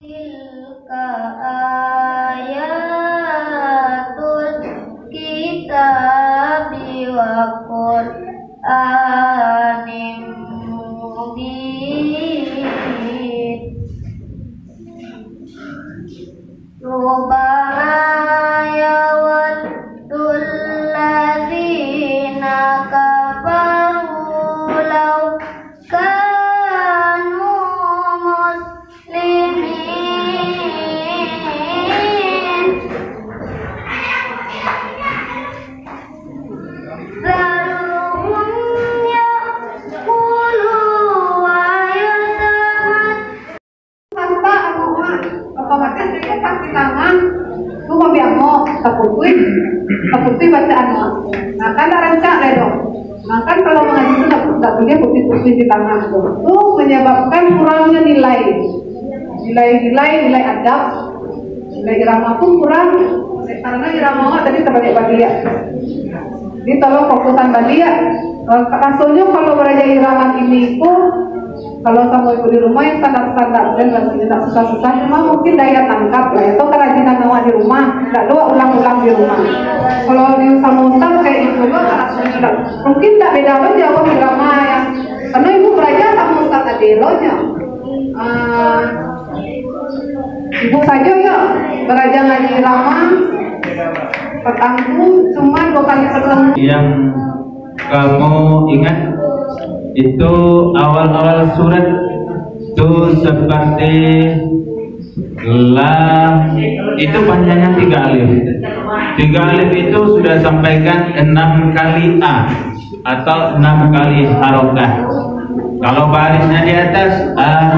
Tilka ayatul kitabi wa Qur'anim mubin. Rubama yawaddul ladzina kafaru law kanu muslimin. Zarhum yaqulu wa yatamat. Otomatis dia pasti tangan lu mau biamo takutui bacaan lo. Nah kan rancak deh dong. Nah kan kalau mengaji itu tak punya putih-putih di tangan itu menyebabkan kurangnya nilai adab, nilai irama pun kurang karena irama tadi terbagi-bagi ya. Jadi tolong fokusan bagi ya. Rasanya kalau belajar irama ini itu kalau sama ibu di rumah yang standar-standar dan rasanya tak susah-susah, cuma mungkin daya tangkap lah atau kerajinan awak di rumah, tidak doa ulang-ulang di rumah. Kalau di sama ustaz kayak itu juga rasanya mungkin tak beda aja jawab irama yang karena ibu belajar sama ustaz adelonya. Ibu saja ya belajar ngaji irama petangku cuma 2 kali ketemu. Yang kamu ingat itu awal-awal surat itu seperti lam, itu panjangnya 3 alif. 3 alif itu sudah sampaikan 6 kali a atau 6 kali harokah. Kalau barisnya di atas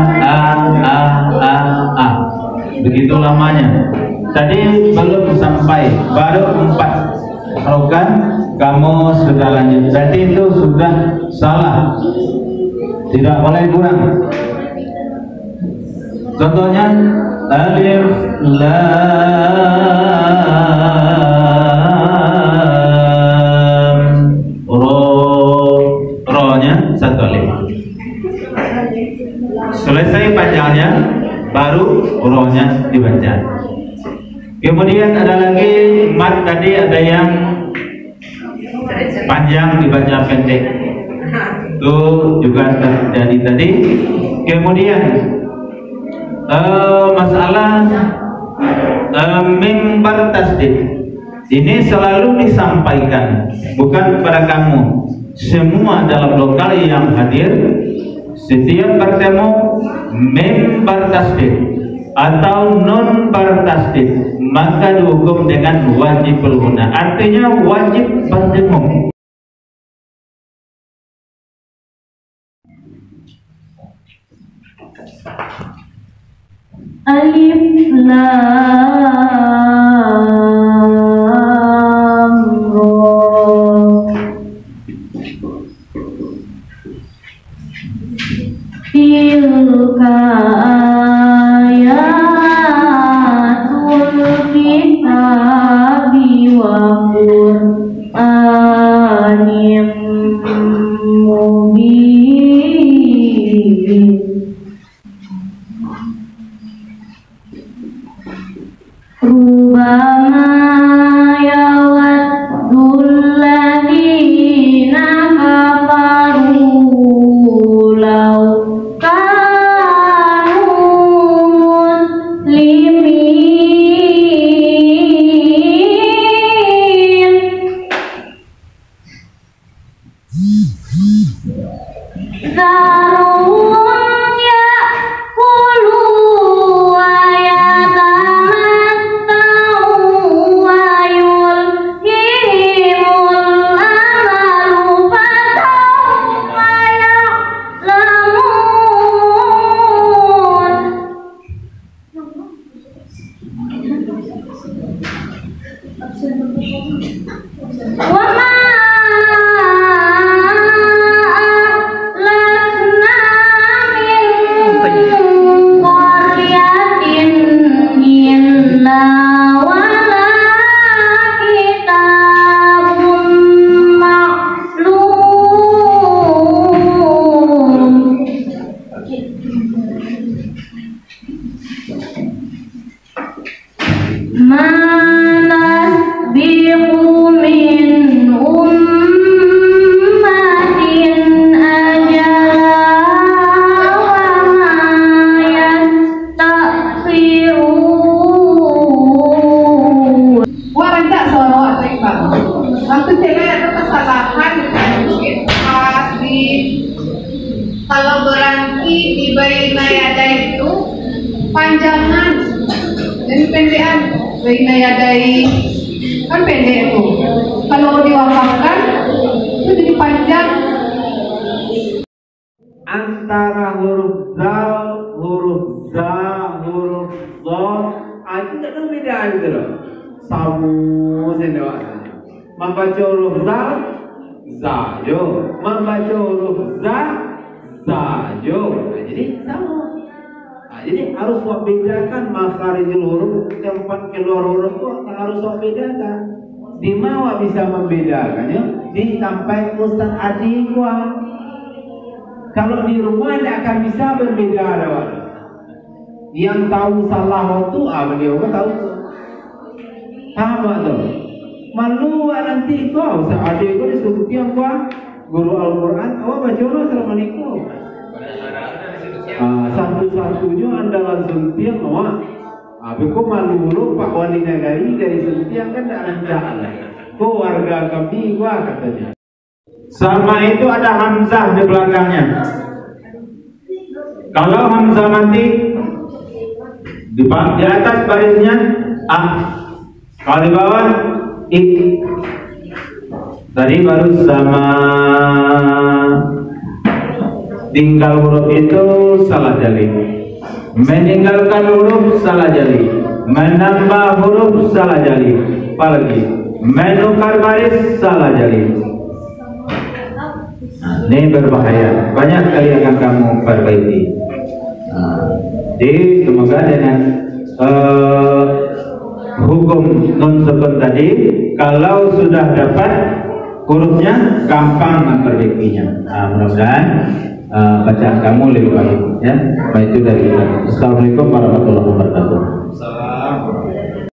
a, begitu lamanya. Tadi belum sampai, baru 4 harokah. Kamu sudah lanjut, berarti itu sudah salah, tidak boleh kurang. Contohnya alif lam ro-nya 1 alif. Selesai panjangnya baru ro-nya dibaca. Kemudian ada lagi mat, tadi ada yang panjang dibaca pendek, itu juga terjadi tadi. Kemudian masalah mimbar tasdid ini selalu disampaikan bukan kepada kamu, semua dalam lokal yang hadir. Setiap bertemu mimbar tasdid atau non bertasdid maka dihukum dengan wajib berguna, artinya wajib bertemu. Alif lam ra tilka ayatul kitabi wa Qur'anim mubin. Rubama yawaddul ladzina kafaru law kanu muslimin. Zarhum yaqulu wa yatamatta'u wa yulhihimul amalu fasawfa ya'lamun. Wa ma ahlakna baina yadai itu panjangan, jadi pendekan. Baina yadai kan pendek itu. Kalau diwakafkan itu jadi panjang. Antara huruf zal, huruf za, huruf dhad, itu tak ada beda gitu loh. Sama saja. Membaca huruf zal, zayo. Membaca huruf za, zayo. Jadi sama. Jadi harus buat bedakan makharijul huruf, tempat keluar huruf itu harus buat bedakan. Di mana bisa membedakannya? Di sampai Ustaz Adi gua. Kalau di rumah dia akan bisa berbeda ada. Yang tahu salah waktu, beliau kan tahu. Sama tuh. Malu nanti kau seadik kau disuruh tiang gua guru Al-Quran, baca Allah selama niku. Satu-satunya andalan suntiang awak. Kau malu lu Pak Wali Nagari dari suntiang kan tak lancar. Kau warga kami gua katanya. Sama itu ada hamzah di belakangnya. Kalau hamzah mati di atas barisnya a, kalau di bawah i. Tadi baru sama, tinggal huruf itu salah jali, meninggalkan huruf salah jali, menambah huruf salah jali, apalagi menukar baris salah jali. Ini berbahaya, banyak kali akan kamu perbaiki. Jadi semoga dengan hukum nun sukun tadi, kalau sudah dapat hurufnya gampang memperbaikinya. Mudah-mudahan bacaan kamu lebih baik ya. Baik, itu dari kita. Assalamualaikum warahmatullahi wabarakatuh.